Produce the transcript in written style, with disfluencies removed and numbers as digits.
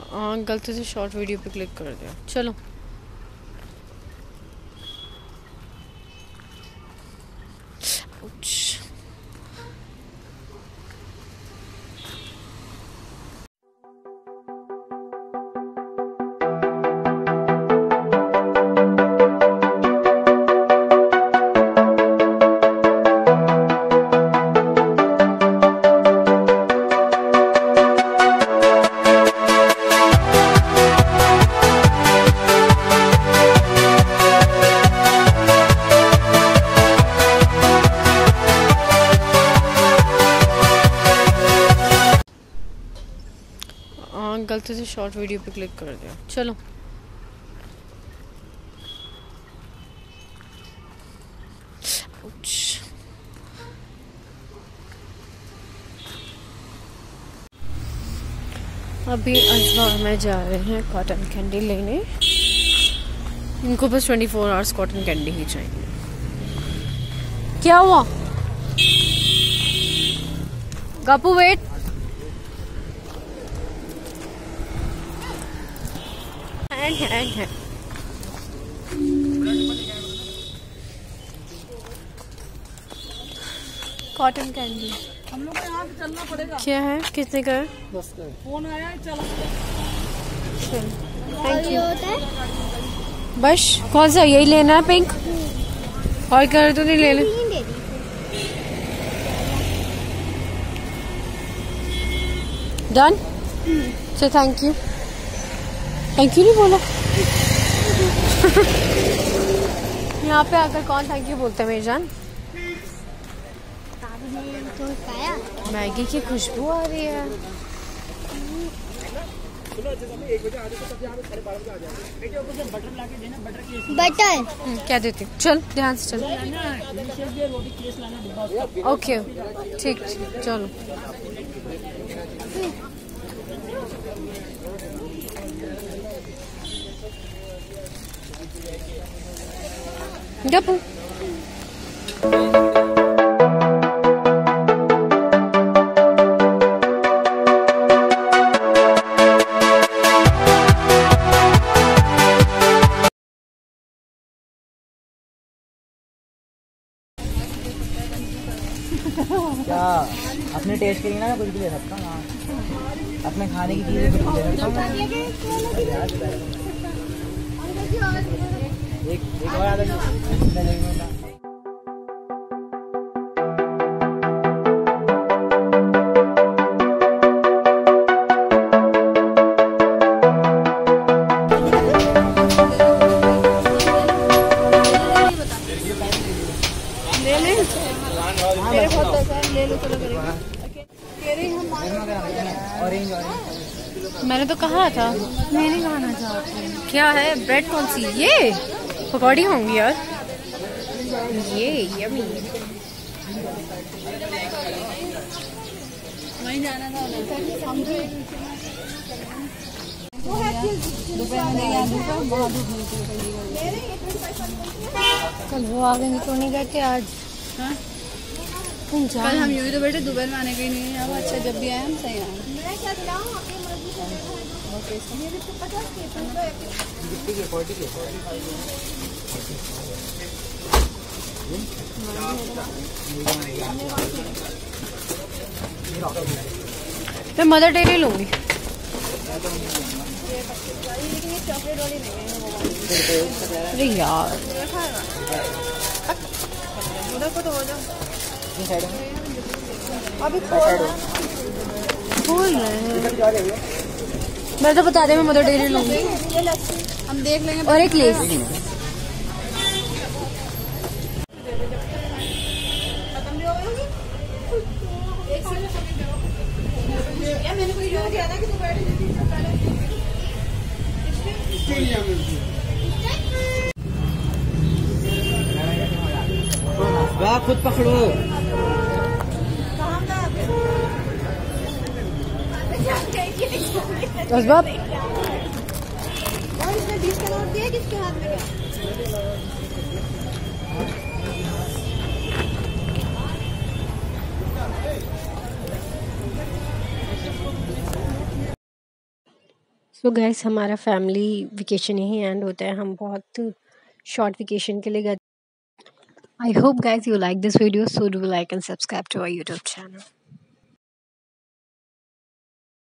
हाँ गलती से शॉर्ट वीडियो पे क्लिक कर दिया। चलो गलती से शॉर्ट वीडियो पे क्लिक कर दिया। चलो अभी अजवा में जा रहे हैं कॉटन कैंडी लेने। इनको बस 24 आवर्स कॉटन कैंडी ही चाहिए। क्या हुआ गप्पू, वेट। है कॉटन कैंडी हम लोग को यहाँ से चलना पड़ेगा। क्या है, किसने कहा? 10 का फोन आया, चलो थैंक यू। बस कौन सा, यही लेना है पिंक? और कलर तो नहीं लेना? डन से थैंक यू। थैंक यू नहीं बोला। यहाँ पे आकर कौन थैंक यू बोलते हैं मेरी जान? मैगी की खुशबू आ रही है। बटर क्या देती? चल ध्यान से चल। ओके ठीक, चलो। गप्पू क्या अपने टेस्ट के लिए ना कुछ भी ले सकता हूँ। अपने खाने की चीजें कुछ भी ले सकता हूँ। एक और आधा मैंने तो कहा था। मैंने खाना चाहती हूँ। क्या है, ब्रेड कौन सी? ये पकौड़ी होंगी यार। ये यम्मी। वहीं जाना था कल वो आ गए तो नहीं गए थे आज। हाँ? कल हम यूँ ही तो बैठे, दोपहर में आने के ही नहीं है। अब अच्छा जब भी आए हम सही आए। मैं मदर डेयरी लूंगी। अरे यार अभी खोल रहे हैं। मैं तो बता दे, मैं मदर डेयरी लूंगी। हम देख लेंगे। और एक लेस। वाह, खुद पकड़ो। असबाब और इसने 20 का नोट दिया, किसके हाथ में सो गाइस हमारा फैमिली वेकेशन यहीं एंड होता है. हम बहुत शॉर्ट वेकेशन के लिए गए. I hope guys you like this video, so do like and subscribe to our YouTube channel.